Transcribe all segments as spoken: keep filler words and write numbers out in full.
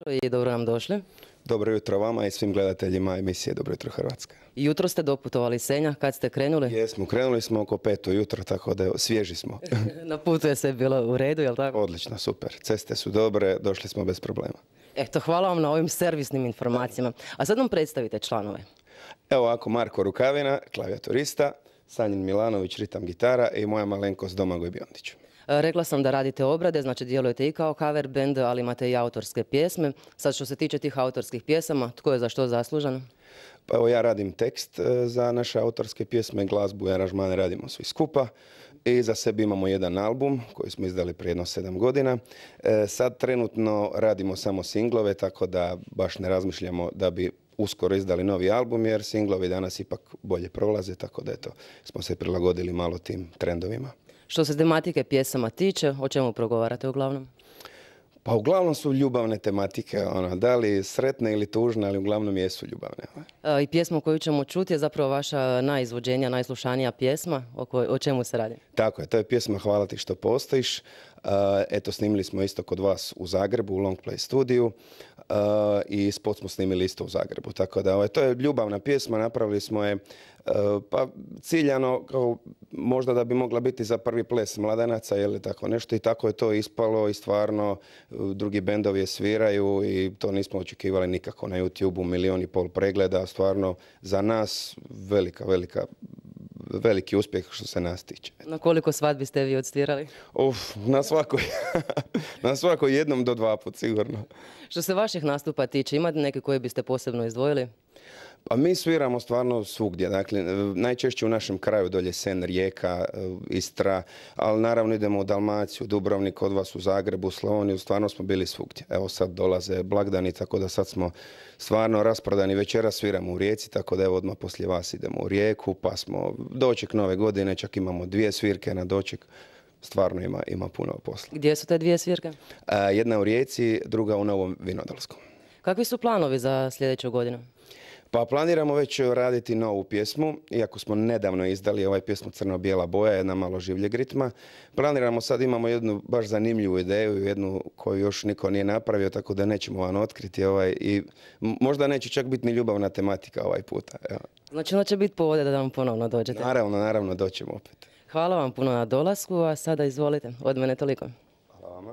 I dobro nam došli. Dobro jutro vama i svim gledateljima emisije Dobro jutro Hrvatska. Jutro ste doputovali iz Senja, kad ste krenuli? Jesmo, krenuli smo oko pet ujutro, tako da svježi smo. Na putu je sve bilo u redu, jel tako? Odlično, super. Ceste su dobre, došli smo bez problema. Eto, hvala vam na ovim servisnim informacijama. A sad nam predstavite članove. Evo ovako, Marko Rukavina, klavijaturista, Sanjin Milanović, ritam gitara i moja malenkost Domagoj Biondić. Rekla sam da radite obrade, znači djelujete i kao cover band, ali imate i autorske pjesme. Sad što se tiče tih autorskih pjesama, tko je za što zaslužan? Pa evo ja radim tekst za naše autorske pjesme, glazbu i aranžmane radimo svi skupa. I za sebe imamo jedan album koji smo izdali prije jedno sedam godina. E, sad trenutno radimo samo singlove, tako da baš ne razmišljamo da bi uskoro izdali novi album, jer singlovi danas ipak bolje prolaze, tako da eto, smo se prilagodili malo tim trendovima. Što se tematike pjesama tiče, o čemu progovarate uglavnom? Pa uglavnom su ljubavne tematike, ono, da li sretne ili tužne, ali uglavnom jesu ljubavne. E, I pjesmu koju ćemo čuti je zapravo vaša najizvođenija, najslušanija pjesma. O, koj, o čemu se radi? Tako je, to je pjesma Hvala ti što postojiš. Uh, eto, snimili smo isto kod vas u Zagrebu, u Long Play studiju uh, i spot smo snimili isto u Zagrebu. Tako da, ovaj, to je ljubavna pjesma, napravili smo je uh, pa ciljano, kao, možda da bi mogla biti za prvi ples mladenaca ili tako nešto, i tako je to ispalo i stvarno uh, drugi bendovi je sviraju i to nismo očekivali nikako na YouTubeu, milion i pol pregleda, stvarno za nas velika, velika veliki uspjeh što se nas tiče. Na koliko svadbi ste vi odsvirali? Uf, na svakoj, na svakoj jednom do dva put sigurno. Što se vaših nastupa tiče, imate neke koje biste posebno izdvojili? Pa mi sviramo stvarno svugdje, dakle najčešće u našem kraju dolje Sen, Rijeka, Istra, ali naravno idemo u Dalmaciju, Dubrovnik, kod vas u Zagrebu, Slavoniju, stvarno smo bili svugdje. Evo sad dolaze blagdani, tako da sad smo stvarno rasprodani. Večera sviramo u Rijeci, tako da evo odmah poslije vas idemo u Rijeku, pa smo doček nove godine, čak imamo dvije svirke na doček. Stvarno ima, ima puno posla. Gdje su te dvije svirke? A, jedna u Rijeci, druga u Novom Vinodolskom. Kakvi su planovi za sljedeću godinu? Pa planiramo već raditi novu pjesmu, iako smo nedavno izdali ovaj pjesmu Crno-bijela boja, jedna malo življeg ritma. Planiramo sad, imamo jednu baš zanimljivu ideju, jednu koju još niko nije napravio, tako da nećemo vam otkriti ovaj, i možda neće čak biti ni ljubavna tematika ovaj puta. Evo. Znači onda će biti povode da nam ponovno dođete? Naravno, naravno, doćemo opet. Hvala vam puno na dolasku, a sada izvolite, od mene toliko. Hvala vama.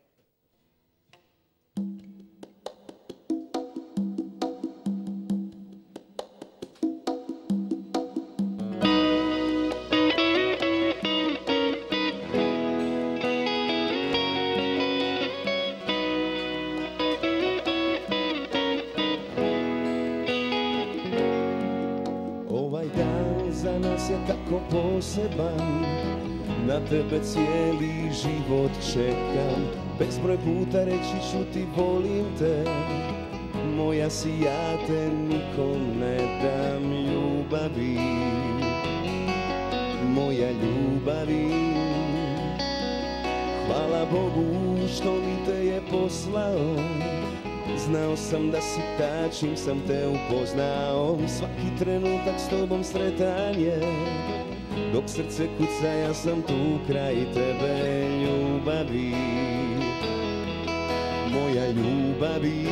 Za nas je tako poseban, na tebe cijeli život čekam. Bezbroj puta reći ću ti volim te, moja si, ja te nikom ne dam ljubavi, moja ljubavi. Hvala Bogu što mi te je poslao, znao sam da si ta čim sam te upoznao. Svaki trenutak s tobom sretanje, dok srce kuca ja sam tu kraj tebe ljubavi, moja ljubavi.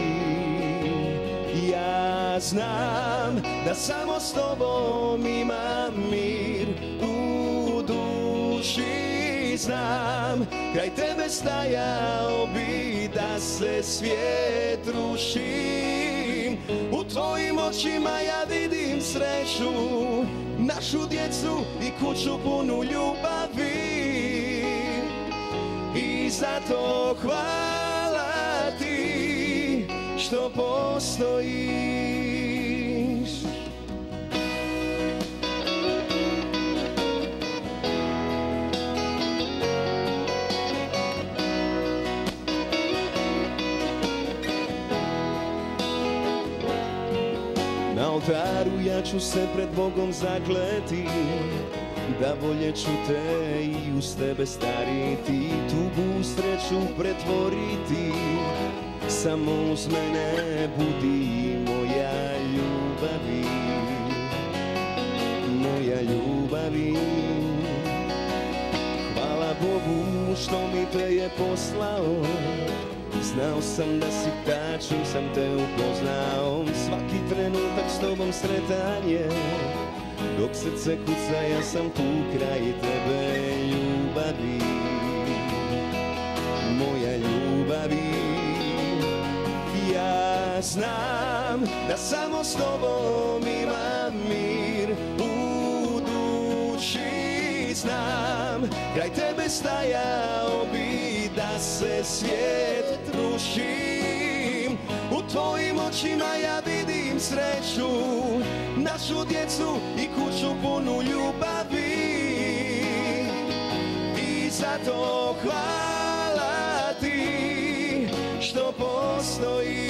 Ja znam da samo s tobom imam mir u duši, znam kraj tebe stajao bi da se svijet ruši. U tvojim očima ja vidim sreću, našu djecu i kuću punu ljubavi. I zato hvala ti što postojiš. Na oltaru ja ću se pred Bogom zakleti, da voljeću te i uz tebe stariti, tugu sreću pretvoriti. Samo uz mene budi moja ljubavi, moja ljubavi. Hvala Bogu što mi te je poslao, Znao sam da si ta čim sam te upoznao. Svaki trenutak s tobom sretan je. Dok srce kuca ja sam tu kraj tebe ljubavi. Moja ljubavi. Ja znam da samo s tobom imam mir u duši. Znam kraj tebe stajao bi da se svijet ruši. U tvojim očima ja vidim sreću, našu djecu i kuću punu ljubavi. I zato hvala ti što postojiš.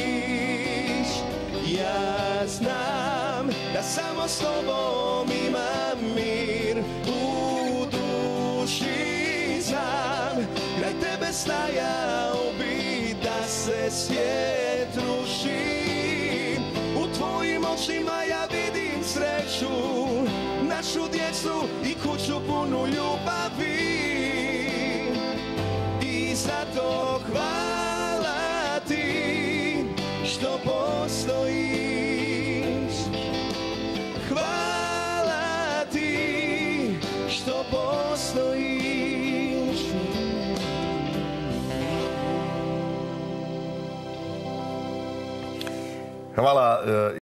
Ja znam da samo s tobom imam mir u duši. Znam kraj tebe stajao bi da se svijet ruši. U tvojim očima ja vidim sreću, našu djecu i kuću punu ljubavi. I zato hvala ti što postojiš. Hvala ti što postojiš. Hvala